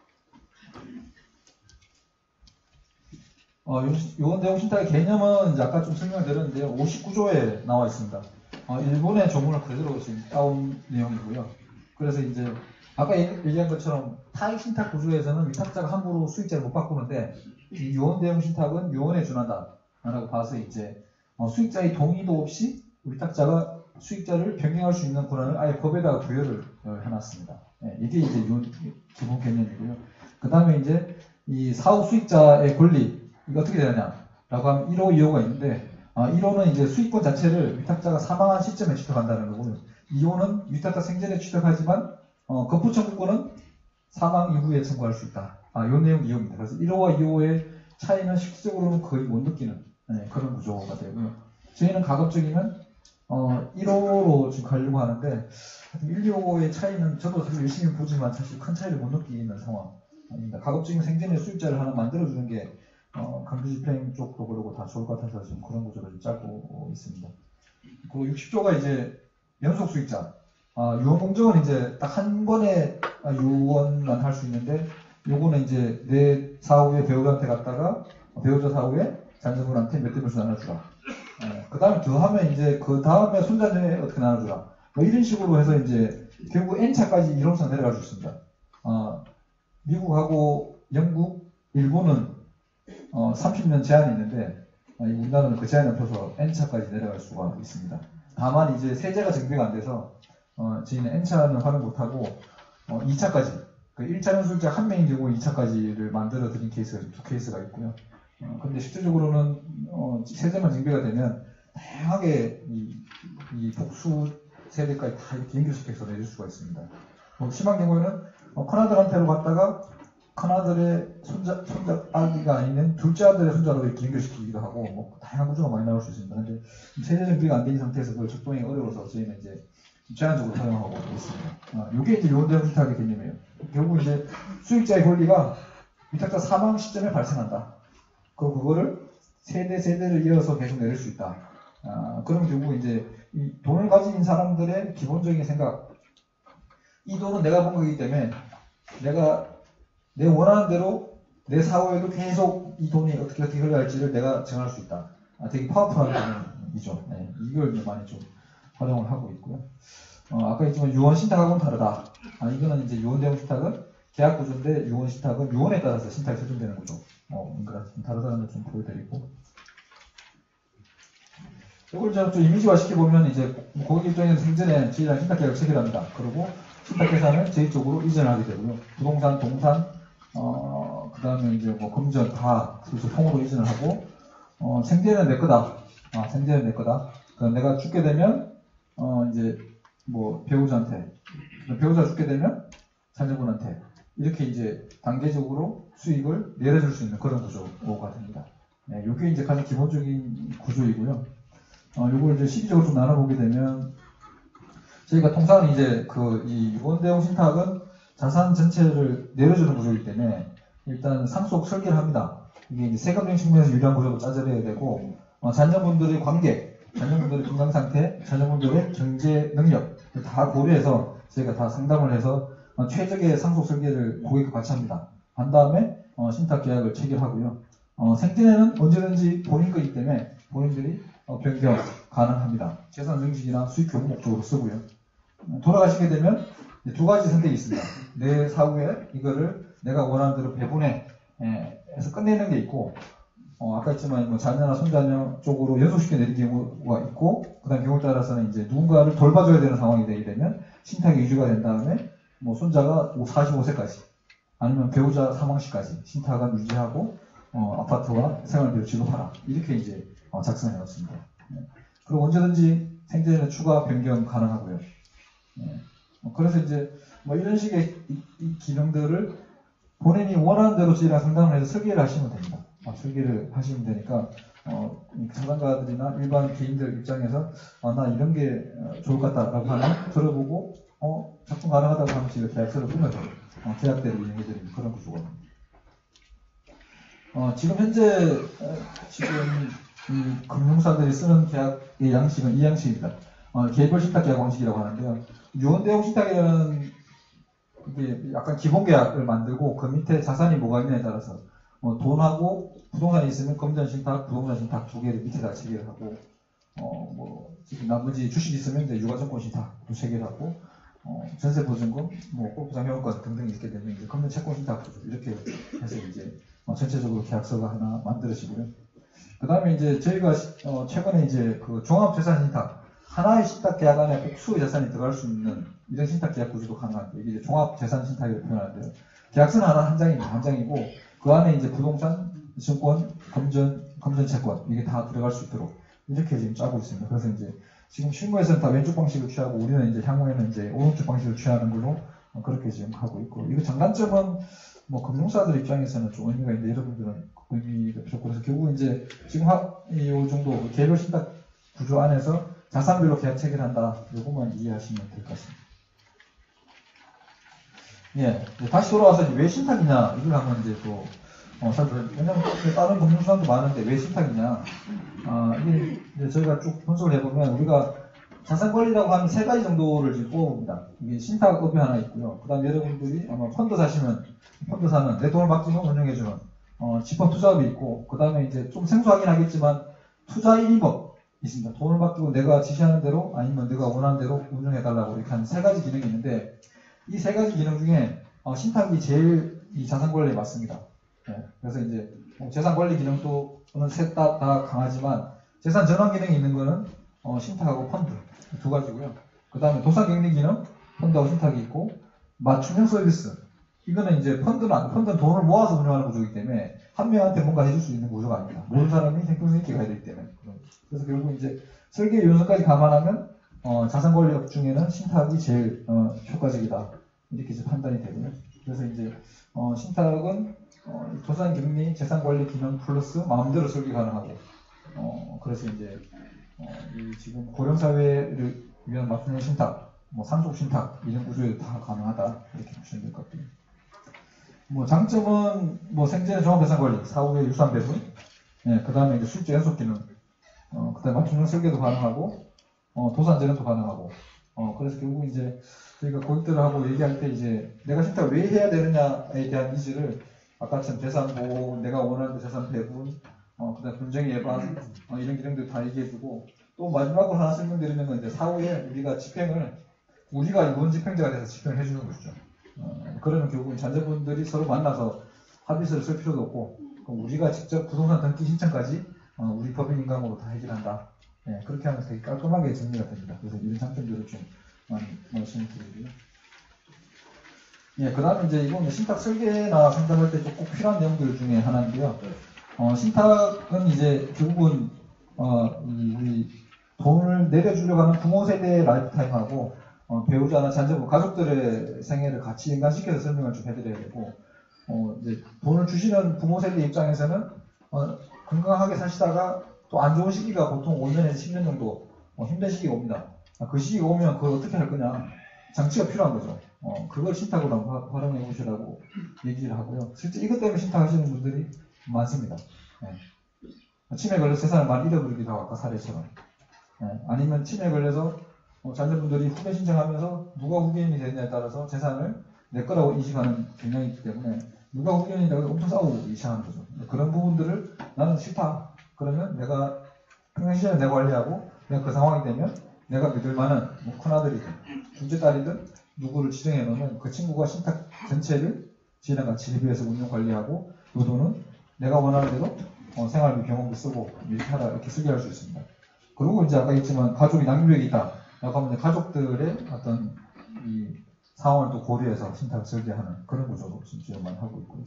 어, 요원 대용 신탁의 개념은 이제 아까 좀 설명을 드렸는데요. 오십구 조에 나와 있습니다. 어, 일본의 조문을 그대로 지금 따온 내용이고요. 그래서 이제 아까 얘기한 것처럼 타익 신탁 구조에서는 위탁자가 함부로 수익자를 못 바꾸는데 이 요원 대용 신탁은 요원에 준한다라고 봐서 이제 어, 수익자의 동의도 없이 위탁자가 수익자를 변경할 수 있는 권한을 아예 법에다가 부여를 어, 해놨습니다. 네, 이게 이제 요원 기본 개념이고요. 그 다음에 이제 이 사후 수익자의 권리 이거 어떻게 되느냐라고 하면 일 호, 이 호가 있는데 아, 일 호는 이제 수익권 자체를 위탁자가 사망한 시점에 취득한다는 거고요. 이 호는 위탁자 생전에 취득하지만 어, 거부 청구권은 사망 이후에 청구할 수 있다. 아, 이 내용 이호입니다. 그래서 일 호와 이 호의 차이는 실질적으로는 거의 못 느끼는 네, 그런 구조가 되고요. 저희는 가급적이면 어, 일 호로 지금 가려고 하는데 일, 이 호의 차이는 저도 사실 열심히 보지만 사실 큰 차이를 못 느끼는 상황입니다. 가급적이면 생전에 수익자를 하나 만들어주는 게 어, 강제집행 쪽도 그러고 다 좋을 것 같아서 지금 그런 구조를 좀 짜고 있습니다. 그 육십 조가 이제 연속 수익자. 아, 유언공정은 이제 딱 한 번에 유언만 할 수 있는데, 요거는 이제 내 사후에 배우자한테 갔다가 배우자 사후에 자녀분한테 몇 대 몇을 나눠주라. 어, 그 다음에 더 하면 이제 그 다음에 손자녀에 어떻게 나눠주라. 뭐 이런 식으로 해서 이제 결국 N차까지 이론상 내려갈 수 있습니다. 어, 미국하고 영국, 일본은 어, 삼십 년 제한이 있는데 어, 우리나라는 그 제한을 펴서 N차까지 내려갈 수가 있습니다. 다만 이제 세제가 정비가 안 돼서 어, 저희는 N차는 활용 못하고 어, 이 차까지 그 일 차 연수자 한 명인 경우 이 차까지를 만들어 드린 케이스가 두 케이스가 있고요. 어, 근데 실질적으로는 어, 세제만 정비가 되면 다양하게 이, 이 복수 세대까지 다 이렇게 연결시켜서 내줄 수가 있습니다. 어, 심한 경우에는 어, 큰아들한테로 갔다가 큰아들의 손자, 손자 아기가 아니면 둘째 아들의 손자로 이렇게 연결시키기도 하고 뭐 다양한 구조가 많이 나올 수 있습니다. 근데 세대 정비가 안 된 상태에서 그걸 적동이 어려워서 저희는 이제 제한적으로 사용하고 있습니다. 아, 이게 이제 요원대용 신탁의 개념이에요. 결국 이제 수익자의 권리가 위탁자 사망 시점에 발생한다. 그 그거를 세대 세대를 이어서 계속 내릴 수 있다. 아, 그럼 결국 이제 이 돈을 가진 사람들의 기본적인 생각, 이 돈은 내가 번 거기 때문에 내가 내 원하는 대로 내 사후에도 계속 이 돈이 어떻게 어떻게 흘러갈지를 내가 정할 수 있다. 아, 되게 파워풀한 개념이죠. 네, 이걸 이제 많이 좀 활용을 하고 있고요. 어, 아까 했지만 유언 신탁하고는 다르다. 아, 이거는 이제 유언 대용 신탁은 계약 구조인데 유언 신탁은 유언에 따라서 신탁이 설정되는 거죠. 어, 그러니까 좀 다르다는 걸 좀 보여드리고. 이걸 좀, 좀 이미지화 시켜보면 이제 고객 입장에서 생전에 저희랑 신탁 계약을 체결합니다. 그리고 신탁 계산을 저희 쪽으로 이전을 하게 되고요. 부동산, 동산, 어, 그 다음에 이제 뭐 금전 다 그래서 통으로 이전을 하고, 어, 생계는 내 거다. 아, 생계는 내 거다. 그럼 내가 죽게 되면, 어, 이제 뭐 배우자한테, 배우자 죽게 되면 자녀분한테 이렇게 이제 단계적으로 수익을 내려줄 수 있는 그런 구조가 됩니다. 네, 이게 이제 가장 기본적인 구조이고요. 어, 요걸 이제 시기적으로 좀 나눠보게 되면, 저희가 통상 이제 그 이 유언대용 신탁은 자산 전체를 내려주는 구조이기 때문에 일단 상속 설계를 합니다. 이게 이제 세금적인 측면에서 유리한 구조로 짜져야 되고, 어, 자녀분들의 관계, 자녀분들의 건강 상태, 자녀분들의 경제 능력 다 고려해서 저희가 다 상담을 해서 어, 최적의 상속 설계를 고객과 같이 합니다. 한 다음에 어, 신탁 계약을 체결하고요. 어, 생전에는 언제든지 본인 거기 때문에 본인들이 어, 변경 가능합니다. 재산 증식이나 수익 교부 목적으로 쓰고요. 어, 돌아가시게 되면 두 가지 선택이 있습니다. 내 사후에 이거를 내가 원하는 대로 배분해 에, 해서 끝내는 게 있고, 어, 아까 했지만 뭐 자녀나 손자녀 쪽으로 연속시켜 내린 경우가 있고, 그 다음 경우에 따라서는 이제 누군가를 돌봐줘야 되는 상황이 되게 되면 신탁이 유지가 된 다음에 뭐 손자가 사십오 세까지 아니면 배우자 사망 시까지 신탁은 유지하고 어, 아파트와 생활비를 지급하라. 이렇게 이제 어, 작성해 놨습니다. 네. 그리고 언제든지 생전에 추가 변경 가능하고요. 네. 어, 그래서 이제 뭐 이런 식의 이, 이 기능들을 본인이 원하는 대로 저희랑 상담을 해서 설계를 하시면 됩니다. 어, 설계를 하시면 되니까 어, 상담가들이나 일반 개인들 입장에서 아, 나 이런 게 좋을 것 같다라고 하면 들어보고 어, 작동 가능하다고 하면 저희가 계약서를 꾸며서 어, 계약대로 이행해드리는 그런 구조거든요. 어, 지금 현재 어, 지금 이 금융사들이 쓰는 계약의 양식은 이 양식입니다. 어, 개별 신탁 계약 방식이라고 하는데요. 유언대용 신탁이라는 이게 약간 기본 계약을 만들고 그 밑에 자산이 뭐가 있느냐에 따라서 어, 돈하고 부동산이 있으면 금전 신탁, 부동산 신탁 두 개를 밑에다 체계를 하고 어, 뭐 지금 나머지 주식 있으면 이제 유가증권 신탁도 체계를 하고 어, 전세 보증금, 뭐 골프장 회원권 등등이 있게 되면 이제 금전 채권 신탁 이렇게 해서 이제 어, 전체적으로 계약서가 하나 만들어지고요. 그 다음에 이제 저희가 어, 최근에 이제 그 종합재산 신탁 하나의 신탁 계약 안에 복수의 자산이 들어갈 수 있는 이런 신탁 계약 구조도 가능한데 이게 이제 종합재산 신탁이라고 표현하는데요. 계약서는 하나 한 장입니다. 한 장이고 그 안에 이제 부동산, 증권, 금전, 금전 채권 이게 다 들어갈 수 있도록 이렇게 지금 짜고 있습니다. 그래서 이제 지금 실무에서는 다 왼쪽 방식을 취하고 우리는 이제 향후에는 이제 오른쪽 방식을 취하는 걸로 어, 그렇게 지금 하고 있고 이거 장단점은 뭐 금융사들 입장에서는 좀 의미가 있는데 여러분들은 의미가 필요 없고 그래서 결국 이제 지금 이 정도 개별 신탁 구조 안에서 자산별로 계약 체계를 한다. 요것만 이해하시면 될 것 같습니다. 예, 다시 돌아와서 이제 왜 신탁이냐 이걸 한번 이제 또 어, 살펴볼게요. 왜냐면 다른 금융수단도 많은데 왜 신탁이냐? 아, 이게 이제 저희가 쭉 분석을 해보면 우리가 자산관리라고 하면 세 가지 정도를 지금 뽑아봅니다. 이게 신탁업이 하나 있고요. 그 다음 여러분들이 아마 펀드 사시면 펀드 사는 내 돈을 맡기면 운영해주는 어, 집합 투자업이 있고 그 다음에 이제 좀 생소하긴 하겠지만 투자 일임업 있습니다. 돈을 맡기고 내가 지시하는 대로 아니면 내가 원하는 대로 운영해달라고 이렇게 한 세 가지 기능이 있는데 이 세 가지 기능 중에 어, 신탁이 제일 이 자산관리에 맞습니다. 네, 그래서 이제 재산관리 기능도 셋 다 다 강하지만 재산 전환 기능이 있는 거는 어, 신탁하고 펀드 두 가지고요. 그 다음에 도산격리 기능 펀드하고 신탁이 있고 맞춤형 서비스 이거는 이제 펀드는 펀드는 돈을 모아서 운영하는 구조이기 때문에 한 명한테 뭔가 해줄 수 있는 구조가 아닙니다. 모든 사람이 생평생 있게 가야 되기 때문에 그래서 결국 이제 설계 요소까지 감안하면 어, 자산관리업 중에는 신탁이 제일 어, 효과적이다 이렇게 이제 판단이 되고요. 그래서 이제 어, 신탁은 어, 도산격리 재산관리 기능 플러스 마음대로 설계 가능하고 어, 그래서 이제 어, 이 지금 고령사회를 위한 맞춤형 신탁, 뭐 상속 신탁 이런 구조에 다 가능하다 이렇게 보시면 될 것 같아요. 뭐 장점은 뭐 생전의 종합재산관리, 사후의 유산 배분, 예, 그 다음에 이제 수입자 연속 기능, 어, 그 다음에 맞춤형 설계도 가능하고, 어, 도산 재련도 가능하고, 어, 그래서 결국 이제 저희가 고객들하고 얘기할 때 이제 내가 신탁 왜 해야 되느냐에 대한 니즈를 아까처럼 재산 보호, 내가 원하는 재산 배분, 어, 그 다음 분쟁 예방, 어, 이런 기능들 다 얘기해주고, 또 마지막으로 하나 설명드리는 건 이제 사후에 우리가 집행을, 우리가 이원 집행자가 돼서 집행을 해주는 것이죠. 어, 그러면 결국은 자녀분들이 서로 만나서 합의서를 쓸 필요도 없고, 우리가 직접 부동산 등기 신청까지 어, 우리 법인 인감으로 다 해결한다. 예, 그렇게 하면 되게 깔끔하게 정리가 됩니다. 그래서 이런 장점들을 좀 많이 말씀을 드리고요. 예, 그 다음에 이제 이건 신탁 설계나 상담할 때 꼭 필요한 내용들 중에 하나인데요. 어, 신탁은 이제 결국은, 어, 이, 우리 돈을 내려주려고 하는 부모 세대의 라이프타임하고, 어, 배우자나 자녀분, 가족들의 생애를 같이 연관시켜서 설명을 좀 해드려야 되고, 어, 이제 돈을 주시는 부모 세대 입장에서는, 어, 건강하게 사시다가 또 안 좋은 시기가 보통 오 년에서 십 년 정도, 어, 힘든 시기가 옵니다. 아, 그 시기가 오면 그걸 어떻게 할 거냐. 장치가 필요한 거죠. 어, 그걸 신탁으로 한번 활용해 보시라고 얘기를 하고요. 실제 이것 때문에 신탁하시는 분들이 많습니다. 네. 치매에 걸려서 재산을 많이 잃어버리기도 하고, 아까 사례처럼. 네. 아니면 치매에 걸려서 어, 자녀분들이 후배 신청하면서 누가 후견인이 되느냐에 따라서 재산을 내 거라고 인식하는 경향이 있기 때문에 누가 후견인이라고 엄청 싸우기 시작하는 거죠. 그런 부분들을 나는 싫다. 그러면 내가 평생 내가 관리하고 내가 그 상황이 되면 내가 믿을 만한 뭐 큰아들이든 둘째 딸이든 누구를 지정해 놓으면 그 친구가 신탁 전체를 지인과 같이 협의해서 운영 관리하고 그 돈은 내가 원하는 대로 어, 생활비 병원비 쓰고 이렇게 하라 이렇게 쓰게 할 수 있습니다. 그리고 이제 아까 했지만 가족이 낭비액이 있다. 라고 하면 가족들의 어떤 이 상황을 또 고려해서 신탁을 설계하는 그런 구조로 지금 많이 하고 있고요.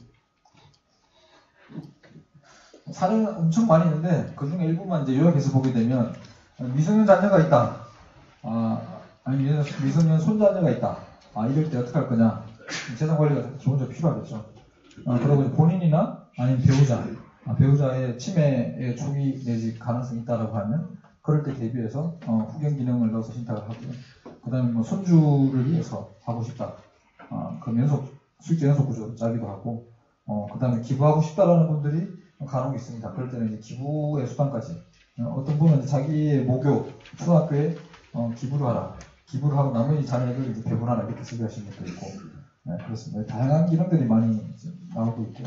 사례는 엄청 많이 있는데 그 중에 일부만 이제 요약해서 보게 되면 미성년 자녀가 있다. 아, 아니 미성년 손자녀가 있다. 아, 이럴 때 어떻게 할 거냐. 재산 관리가 기본적으로 필요하겠죠. 아, 그리고 본인이나 아니면 배우자, 아, 배우자의 치매의 초기 내지 가능성이 있다라고 하면 그럴 때 대비해서 어, 후견 기능을 넣어서 신탁을 하고요. 그 다음에 뭐 손주를 위해서 하고 싶다. 아, 그 연속, 수익자 연속 구조로 짜기도 하고, 어, 그 다음에 기부하고 싶다라는 분들이 간혹 있습니다. 그럴 때는 이제 기부의 수단까지. 어, 어떤 분은 자기의 모교, 초등학교에 어, 기부를 하라. 기부를 하고 나머지 자녀를 이제 배분하라. 이렇게 설계하시는 분도 있고. 네, 그렇습니다. 다양한 기능들이 많이 나오고 있고요.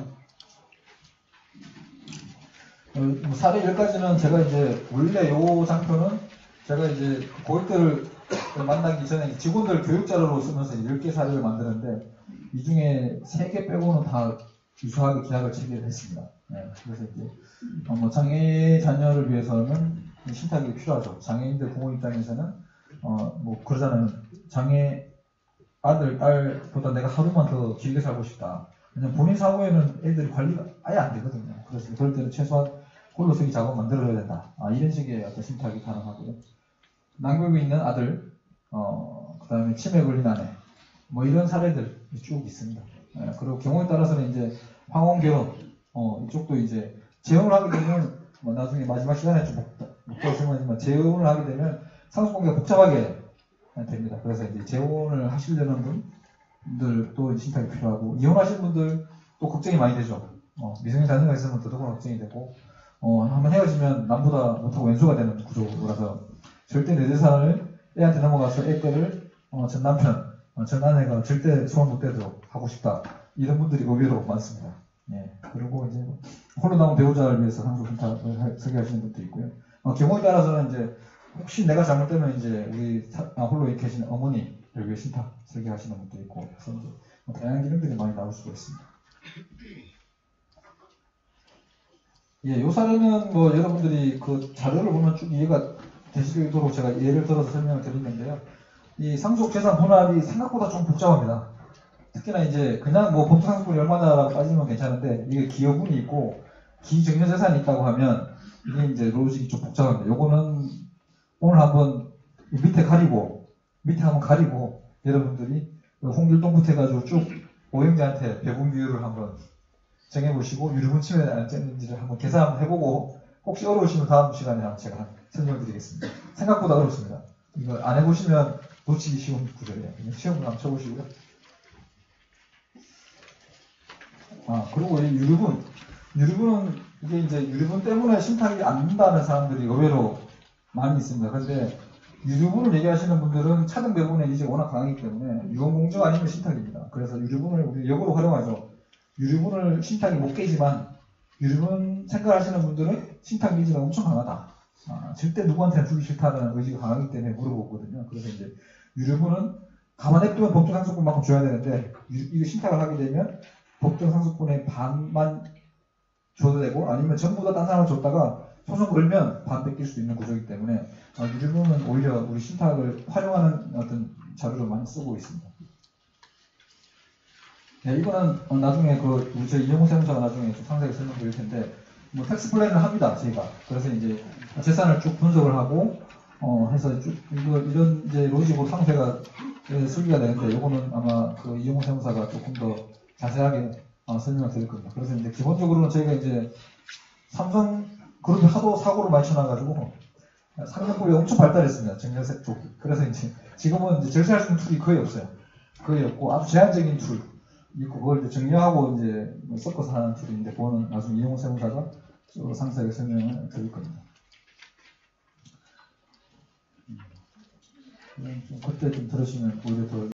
어, 뭐 사례 열 가지는 제가 이제, 원래 요 장표는 제가 이제 고객들을 만나기 전에 직원들 교육 자료로 쓰면서 열 개 사례를 만드는데, 이 중에 세 개 빼고는 다 유사하게 계약을 체결했습니다. 네, 그래서 이제, 어, 뭐 장애 자녀를 위해서는 신탁이 필요하죠. 장애인들 부모 입장에서는, 어, 뭐, 그러잖아요. 장애 아들, 딸보다 내가 하루만 더 길게 살고 싶다. 왜냐면 본인 사고에는 애들이 관리가 아예 안 되거든요. 그래서 그럴 때는 최소한 홀로서기 작업 만들어야 된다. 아, 이런 식의 어떤 신탁이 가능하고요. 낭비고 있는 아들, 어, 그 다음에 치매 걸린 아내, 뭐 이런 사례들 쭉 있습니다. 예, 그리고 경우에 따라서는 이제 황혼 결혼, 어, 이쪽도 이제 재혼을 하게 되면, 뭐 나중에 마지막 시간에 좀 못 보시면 재혼을 하게 되면 상속관계가 복잡하게 됩니다. 그래서 이제 재혼을 하시려는 분들도 신탁이 필요하고, 이혼하신 분들 또 걱정이 많이 되죠. 어, 미성년 자녀가 있으면 더더욱 걱정이 되고, 어, 한번 헤어지면 남보다 못하고 왼수가 되는 구조라서 절대 내 재산을 애한테 넘어가서 애 거를 어, 전 남편, 어, 전 아내가 절대 소원 못 되도록 하고 싶다. 이런 분들이 의외로 많습니다. 예. 그리고 이제 홀로 남은 배우자를 위해서 상속 신탁을 설계하시는 분도 있고요. 어, 경우에 따라서는 이제 혹시 내가 잘못되면 이제 우리 사, 아, 홀로 이렇게 계시는 어머니를 위해 신탁 설계하시는 분도 있고, 그래서 이제 뭐 다양한 기능들이 많이 나올 수가 있습니다. 예, 요 사례는 뭐 여러분들이 그 자료를 보면 쭉 이해가 되시도록 제가 예를 들어서 설명을 드리는데요. 이 상속 재산 분할이 생각보다 좀 복잡합니다. 특히나 이제 그냥 뭐 범죄 상속분이 얼마나라고 따지면 괜찮은데, 이게 기여분이 있고 기증여 재산이 있다고 하면 이게 이제 로직이 좀 복잡합니다. 요거는 오늘 한번 밑에 가리고 밑에 한번 가리고 여러분들이 홍길동부터 해가지고 쭉 오형제한테 배분 비율을 한번 정해보시고 유류분 치면 안 쨌는지를 한번 계산 한번 해보고, 혹시 어려우시면 다음 시간에 한번 제가 설명드리겠습니다. 생각보다 어렵습니다. 이거 안 해보시면 놓치기 쉬운 구조예요. 시험을 한번 쳐보시고요. 아, 그리고 이 유류분. 유류분은 이게 이제 유류분 때문에 신탁이 안 된다는 사람들이 의외로 많이 있습니다. 그런데 유류분을 얘기하시는 분들은 차등 배분에 이제 워낙 강하기 때문에 유언공증 아니면 신탁입니다. 그래서 유류분을 우리 역으로 활용하죠. 유류분을 신탁이 못 깨지만 유류분 생각하시는 분들은 신탁 니즈가 엄청 강하다. 아, 절대 누구한테는 주기 싫다는 의지가 강하기 때문에 물어보거든요. 그래서 이제 유류분은 가만 냅두면 법정 상속분만큼 줘야 되는데, 이거 신탁을 하게 되면 법정 상속분의 반만 줘도 되고, 아니면 전부 다 딴 사람을 줬다가 소송 걸면 반 뺏길 수 있는 구조이기 때문에 아, 유류분은 오히려 우리 신탁을 활용하는 어떤 자료를 많이 쓰고 있습니다. 네, 이거는 어, 나중에 그 우리 저희 이영호 세무사가 나중에 좀 상세하게 설명드릴 텐데, 뭐 텍스 플랜을 합니다 저희가. 그래서 이제 재산을 쭉 분석을 하고 어 해서 쭉 이거 이런 이제 로직으로 상세가 예, 설계가 되는데, 이거는 아마 그 이영호 세무사가 조금 더 자세하게 어, 설명을 드릴 겁니다. 그래서 이제 기본적으로는 저희가 이제 삼성 그룹이 하도 사고를 많이 쳐놔가지고 상정법이 엄청 발달했습니다. 증여세 쪽. 그래서 이제 지금은 이제 절차할 수 있는 툴이 거의 없어요. 거의 없고 아주 제한적인 툴. 있고 그걸 이제 정리하고 이제 섞어서 하는 툴인데, 그거는 나중에 이용호 세무사가 상세하게 설명을 드릴 겁니다. 음, 좀 그때 좀 들으시면 오히려 더